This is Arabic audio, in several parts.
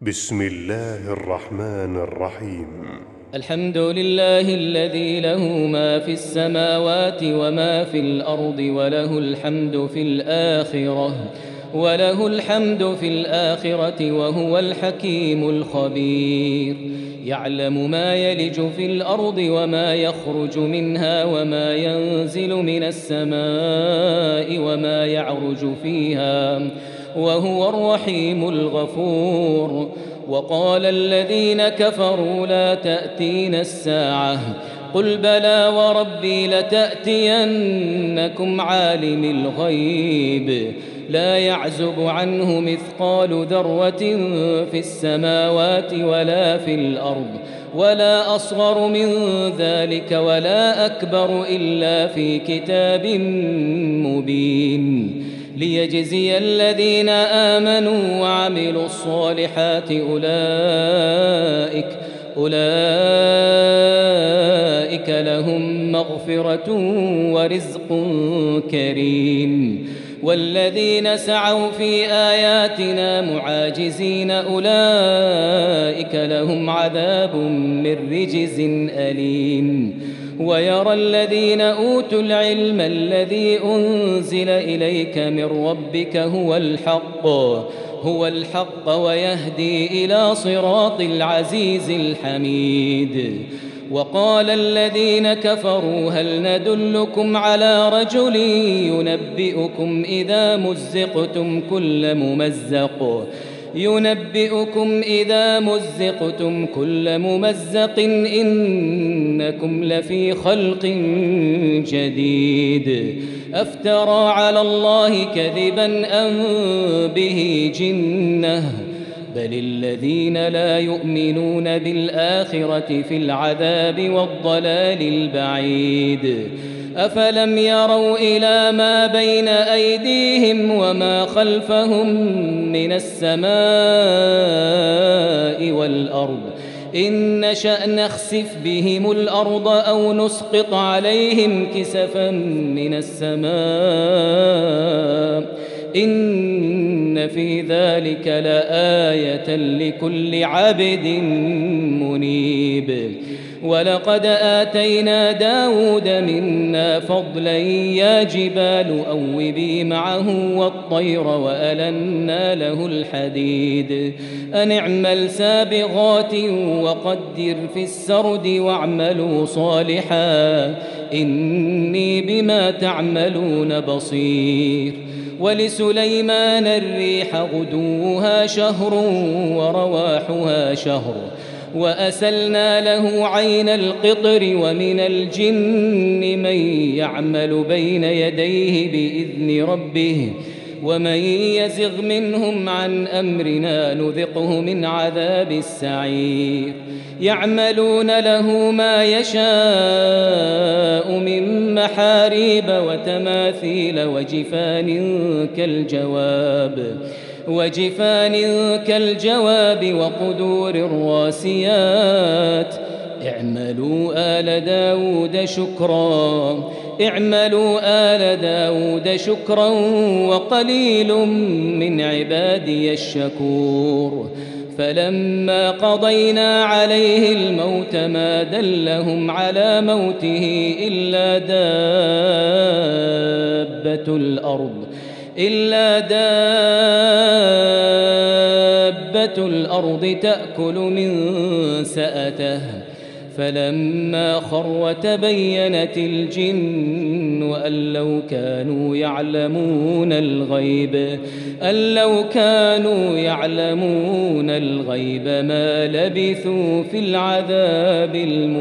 بسم الله الرحمن الرحيم. الحمد لله الذي له ما في السماوات وما في الأرض وله الحمد في الآخرة وهو الحكيم الخبير. يعلم ما يلج في الأرض وما يخرج منها وما ينزل من السماء وما يعرج فيها وهو الرحيم الغفور. وقال الذين كفروا لا تأتين الساعة قل بلى وربي لتأتينكم عالم الغيب لا يعزب عنه مثقال ذرة في السماوات ولا في الأرض ولا أصغر من ذلك ولا أكبر إلا في كتاب مبين ليجزي الذين آمنوا وعملوا الصالحات أولئك لهم مغفرة ورزق كريم. والذين سعوا في آياتنا معاجزين أولئك لهم عذاب من رجز أليم. ويرى الذين أوتوا العلم الذي أنزل إليك من ربك هو الحق ويهدي إلى صراط العزيز الحميد. وقال الذين كفروا هل ندلكم على رجل ينبئكم إذا مزقتم كل ممزق إنكم لفي خلق جديد أفترى على الله كذبا أم به جنة بل الذين لا يؤمنون بالآخرة في العذاب والضلال البعيد. أفلم يروا إلى ما بين أيديهم وما خلفهم من السماء والأرض إن نشأ نخسف بهم الأرض أو نسقط عليهم كسفا من السماء إن في ذلك لآية لكل عبد منيب. ولقد آتينا داود منا فضلا يا جبال أوبي معه والطير وألنا له الحديد أن اعمل سابغات وقدر في السرد واعملوا صالحا إني بما تعملون بصير. ولسليمان الريح غدوها شهر ورواحها شهر وأسلنا له عين القطر ومن الجن من يعمل بين يديه بإذن ربه ومن يزغ منهم عن أمرنا نذقه من عذاب السعير. يعملون له ما يشاء من محاريب وتماثيل وجفان كالجواب وقدور الراسيات اعملوا آل داود شكرا وقليل من عبادي الشكور. فلما قضينا عليه الموت ما دلهم على موته إلا دابة الأرض تأكل من سأته فلما خر تبينت الجن أن لو كانوا يعلمون الغيب ما لبثوا في العذاب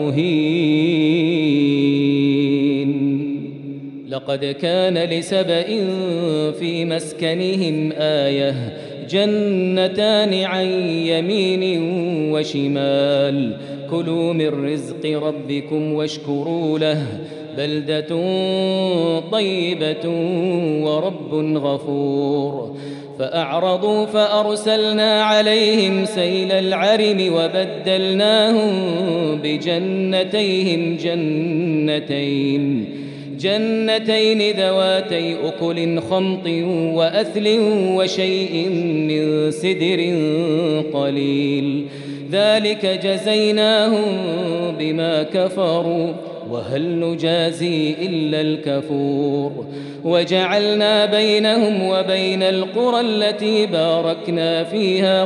المهين. لقد كان لسبإ في مسكنهم آية جنتان عن يمين وشمال كلوا من رزق ربكم واشكروا له بلدة طيبة ورب غفور. فأعرضوا فأرسلنا عليهم سيل العرم وبدلناهم بجنتيهم جنتين ذواتي أكل خمط وأثل وشيء من سدر قليل ذلك جزيناهم بما كفروا وهل نجازي إلا الكفور وجعلنا بينهم وبين القرى التي باركنا فيها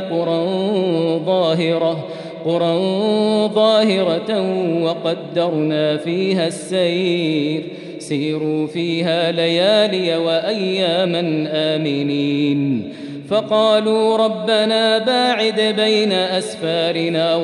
قرى ظاهرة وقدرنا فيها السير سيروا فيها ليالي وأياما آمنين فقالوا ربنا باعد بين أسفارنا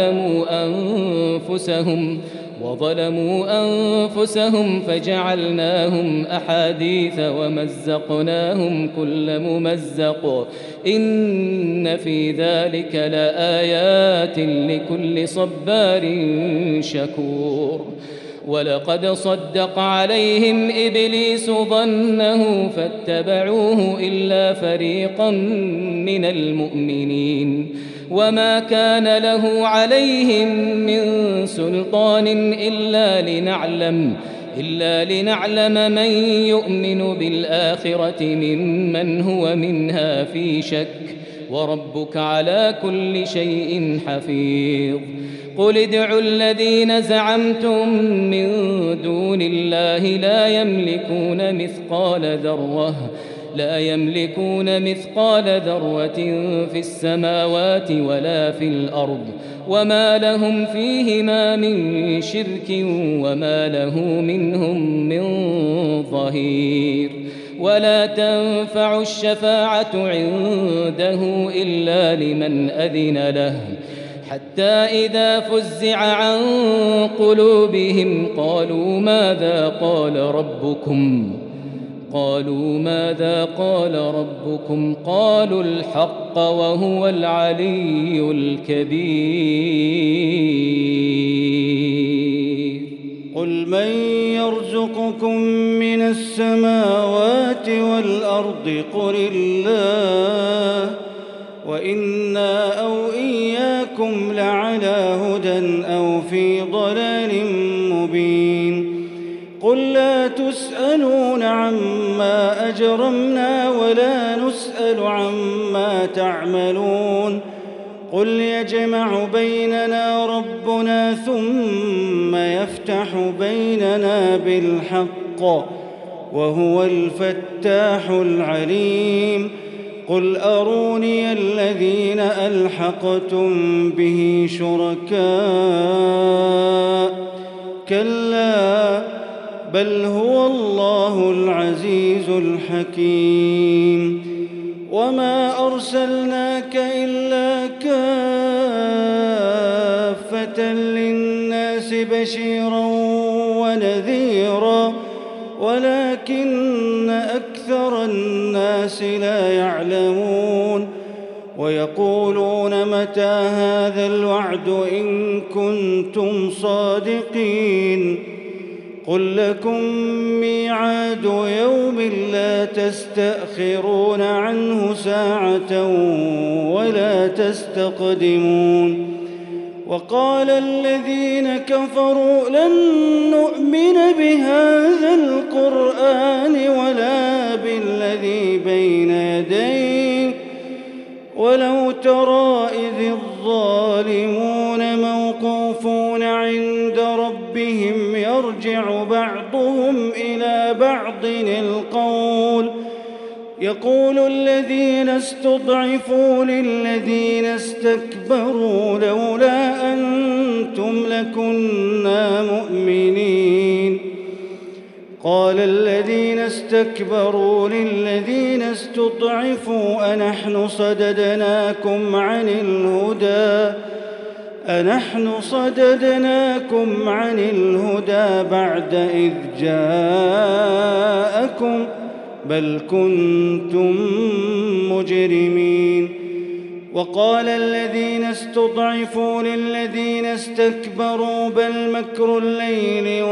وظلموا أنفسهم فجعلناهم أحاديث ومزقناهم كل ممزق إن في ذلك لآيات لكل صبار شكور ولقد صدق عليهم إبليس ظنه فاتبعوه إلا فريقا من المؤمنين وما كان له عليهم من سلطان إلا لنعلم من يؤمن بالآخرة ممن هو منها في شك وربك على كل شيء حفيظ قل ادعوا الذين زعمتم من دون الله لا يملكون مثقال ذرة في السماوات ولا في الأرض وما لهم فيهما من شرك وما له منهم من ظهير ولا تنفع الشفاعة عنده إلا لمن أذن له حتى إذا فزع عن قلوبهم قالوا ماذا قال ربكم قالوا الحق وهو العلي الكبير قل من يرزقكم من السماوات والأرض قل الله وإنا أو إياكم لعلى هدى أو في ضلال مبين قل لا تسألون عما أجرمنا ولا نسأل عما تعملون قل يجمع بيننا ربنا ثم يفتح بيننا بالحق وهو الفتاح العليم قل أروني الذين ألحقتم به شركاء كلا بل هو الله العزيز الحكيم وما أرسلناك إلا كافة للناس بشيرا ونذيرا ولكن أكثر الناس لا يعلمون ويقولون متى هذا الوعد إن كنتم صادقين قل لكم ميعاد يوم لا تستأخرون عنه ساعة ولا تستقدمون وقال الذين كفروا لن نؤمن بهذا القرآن ولا بالذي بين يديه ولو ترى إذ الظالمون موقوفون عند ربهم يرجع بعضهم إلى بعض القول يقول الذين استضعفوا للذين استكبروا لولا أنتم لكنا مؤمنين قال الذين استكبروا للذين استضعفوا أنحن صددناكم عن الهدى بعد إذ جاءكم بل كنتم مجرمين وقال الذين استضعفوا للذين استكبروا بل مكر الليل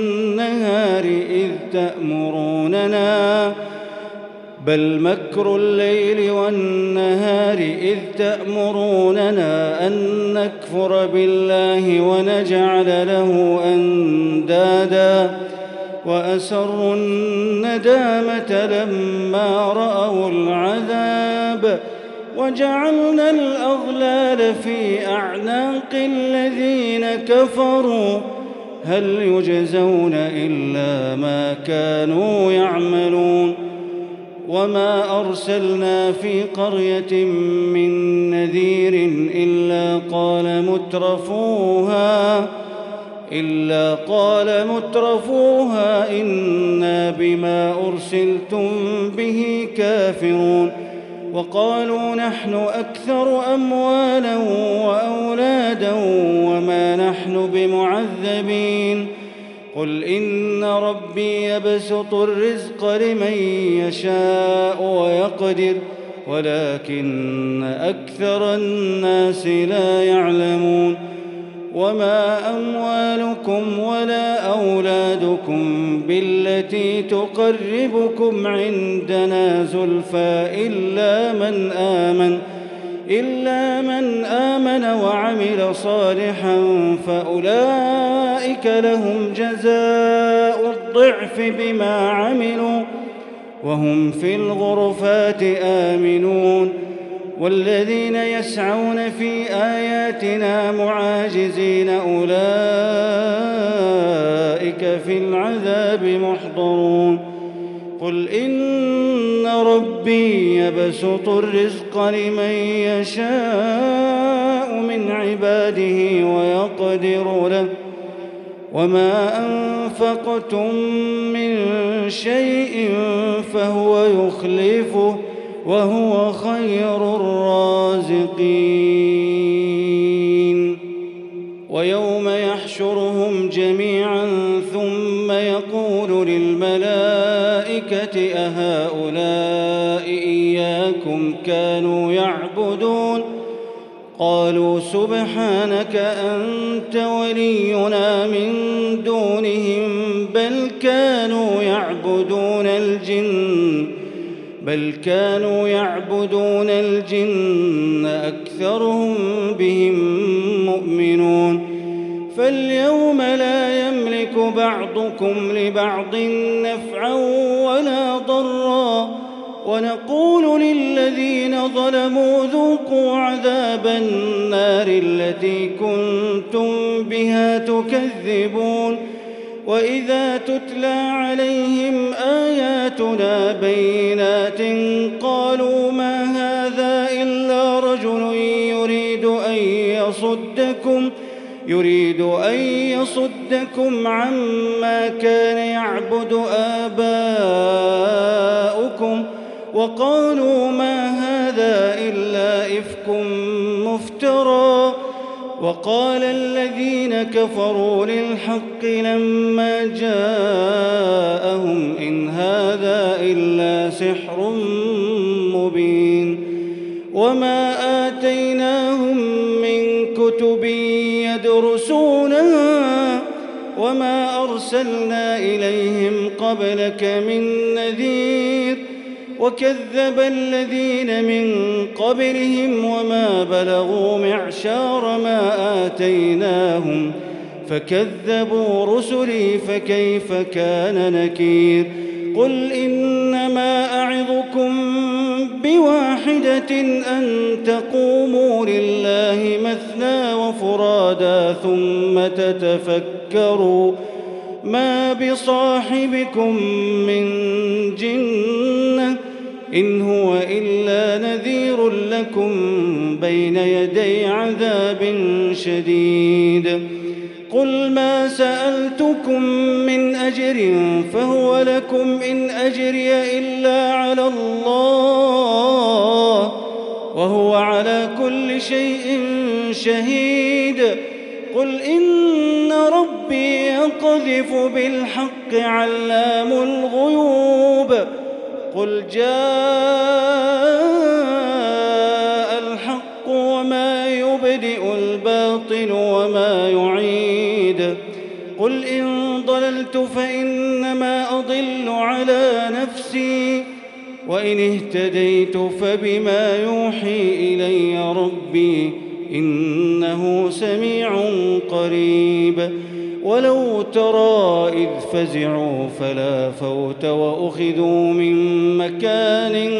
والنهار إذ تأمروننا أن نكفر بالله ونجعل له أندادا وأسروا الندامة لما رأوا العذاب وجعلنا الأغلال في أعناق الذين كفروا هل يجزون إلا ما كانوا يعملون وما أرسلنا في قرية من نذير إلا قال مترفوها إنا بما أرسلتم به كافرون وقالوا نحن أكثر أموالا وأولادا وما نحن بمعذبين قل إن ربي يبسط الرزق لمن يشاء ويقدر ولكن أكثر الناس لا يعلمون وما أموالكم ولا أولادكم بالتي تقربكم عندنا زلفى إلا من آمن وعمل صالحا فأولئك لهم جزاء الضعف بما عملوا وهم في الغرفات آمنون والذين يسعون في آياتنا معاجزين أولئك في العذاب محضرون قل إن ربي يبسط الرزق لمن يشاء من عباده ويقدر له وما أنفقتم من شيء فهو يخلفه وهو خير الرازقين ويوم يحشرهم جميعا ثم يقول للملائكة أهؤلاء إياكم كانوا يعبدون قالوا سبحانك أنت ولينا من دونهم بل كانوا يعبدون الجن أكثرهم بهم مؤمنون فاليوم لا يملك بعضكم لبعض نفعا ولا ضرا ونقول للذين ظلموا ذوقوا عذاب النار التي كنتم بها تكذبون وإذا تتلى عليهم آياتنا بينات قالوا ما هذا إلا رجل يريد أن يصدكم عما كان يعبد آباؤكم وقالوا ما هذا إلا إفك مفترى وقال الذين كفروا للحق لما جاءهم إن هذا إلا سحر مبين وما آتيناهم من كتب يدرسونها وما أرسلنا إليهم قبلك من نذير وكذب الذين من قبلهم وما بلغوا معشار ما آتيناهم فكذبوا رسلي فكيف كان نكير قل إنما أعظكم بواحدة أن تقوموا لله مثنى وفرادا ثم تتفكروا ما بصاحبكم من جنة إن هو إلا نذير لكم بين يدي عذاب شديد قل ما سألتكم من أجر فهو لكم إن أجري إلا على الله وهو على كل شيء شهيد قل إن ربي يقذف بالحق علام الغيوب قل جاء الحق وما يبدئ الباطل وما يعيد قل إن ضللت فإنما أضل على نفسي وإن اهتديت فبما يوحي إلي ربي إنه سميع قريب ولو ترى إذ فزعوا فلا فوت وأخذوا من مكان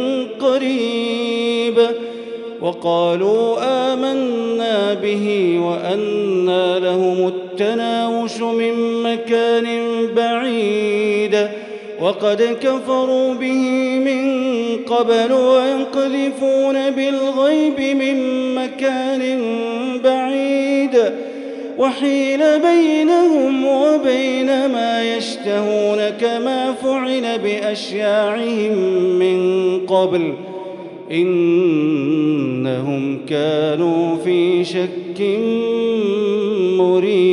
قريب وقالوا آمنا به وأنى لهم التناوش من مكان بعيد وقد كفروا به من قبل ويقذفون بالغيب من مكان بعيد وحيل بينهم وبين ما يشتهون كما فعل بأشياعهم من قبل إنهم كانوا في شك مريب.